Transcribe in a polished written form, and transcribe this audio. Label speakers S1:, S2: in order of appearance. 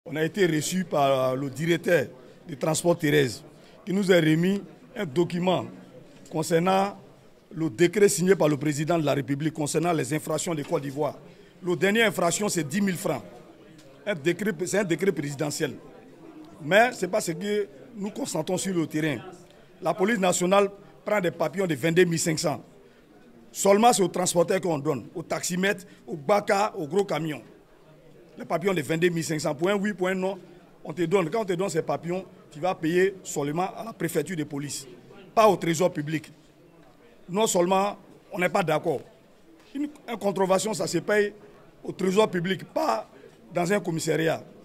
S1: on a été reçu par le directeur du transport Thérèse, qui nous a remis un document concernant le décret signé par le président de la République concernant les infractions de Côte d'Ivoire. La dernière infraction, c'est 10 000 francs. C'est un décret présidentiel. Mais ce n'est pas ce que nous constatons sur le terrain. La police nationale prend des papillons de 22 500. Seulement, c'est aux transporteurs qu'on donne, aux taximètres, aux baka, aux gros camions. Les papillons de 22 500. Pour un oui, pour un non, on te donne. Quand on te donne ces papillons, tu vas payer seulement à la préfecture de police, pas au trésor public. Non seulement, on n'est pas d'accord. Une contravention, ça se paye au trésor public, pas dans un commissariat.